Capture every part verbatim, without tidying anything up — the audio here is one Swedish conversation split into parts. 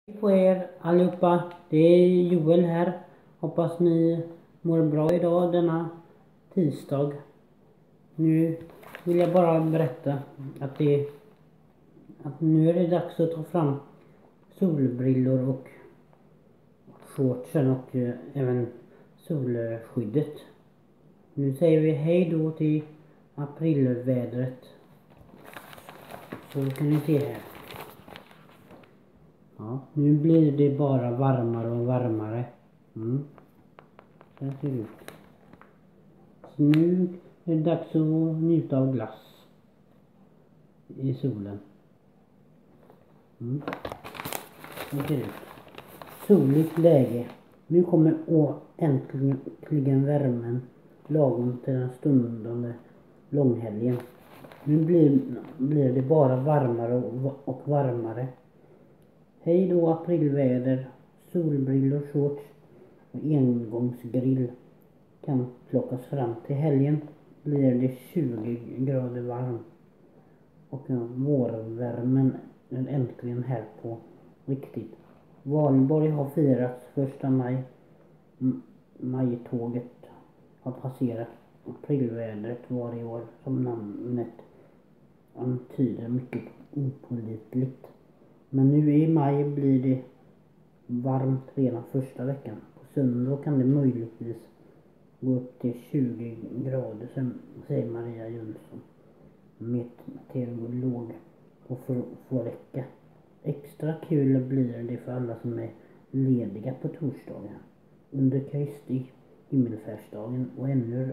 På er allihopa, det är Joel här. Hoppas ni mår bra idag denna tisdag. Nu vill jag bara berätta att det att nu är det dags att ta fram solbrillor och shortsen och eh, även solskyddet. Nu säger vi hej då till aprilvädret. Så kan ni se här. Ja, nu blir det bara varmare och varmare. Mm. Där ser det ut. Så nu är det dags att njuta av glass i solen. Mm. Där ser det ut. Soligt läge. Nu kommer å, äntligen värmen lagom till den stundande långhelgen. Nu blir, blir det bara varmare och, och varmare. Hej då aprilväder, solbrillor, shorts och engångsgrill kan plockas fram. Till helgen blir det tjugo grader varmt och vårvärmen är äntligen här på riktigt. Valborg har firats första maj. Majtåget har passerat. Aprilvädret var i år, som namnet antyder, mycket opålitligt. Men nu i maj blir det varmt redan första veckan. På söndag kan det möjligtvis gå upp till tjugo grader, säger Maria Jönsson, meteorolog på Fåröcka. Extra kul blir det för alla som är lediga på torsdagen under Kristi himmelfärdsdagen, och ännu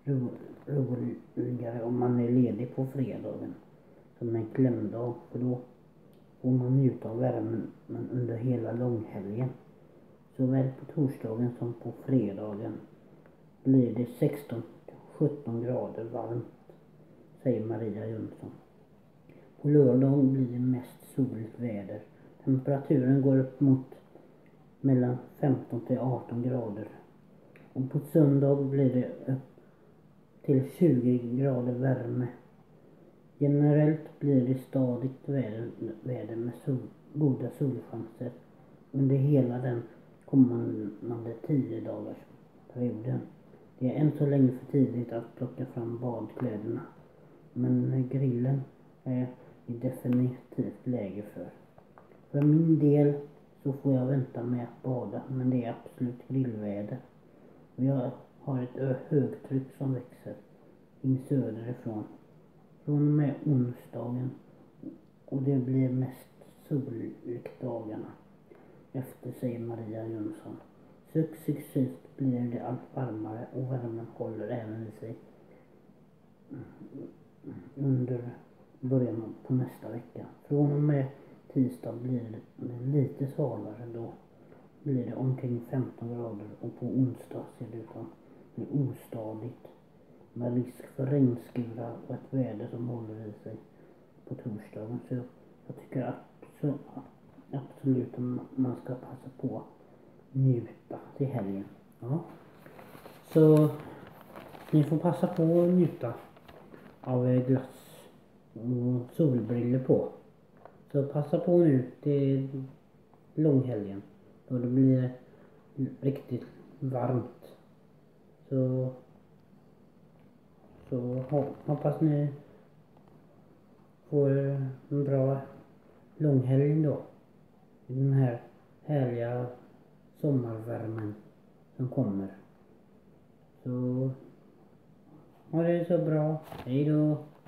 roligare om man är ledig på fredagen som en klämdag, för då får man njuta av värmen men under hela långhelgen. Såväl på torsdagen som på fredagen blir det sexton till sjutton grader varmt, säger Maria Jönsson. På lördag blir det mest soligt väder. Temperaturen går upp mot mellan femton till arton grader. Och på söndag blir det upp till tjugo grader värme. Generellt blir det stadigt väder, väder med sol, goda solchanser under hela den kommande tio dagars perioden. Det är än så länge för tidigt att plocka fram badkläderna, men grillen är det definitivt läge för. För min del så får jag vänta med att bada, men det är absolut grillväder. Och jag har ett högtryck som växer in söderifrån från och med onsdagen, och det blir mest soligt dagarna efter, säger Maria Jönsson. Successivt blir det allt varmare och värmen håller även i sig under början på nästa vecka. Från och med tisdag blir det lite svalare, då blir det omkring femton grader, och på onsdag ser det ut att bli ostadigt med risk för regnskurar och ett väder som håller i sig på torsdagen. Så jag tycker absolut, absolut att man ska passa på att njuta till helgen. Ja. Så ni får passa på att njuta av glass och solbrillor på. Så passa på nu till långhelgen då det blir riktigt varmt. Så Så hoppas ni får en bra långhelg då. I den här härliga sommarvärmen som kommer. Så ha det så bra. Hej då.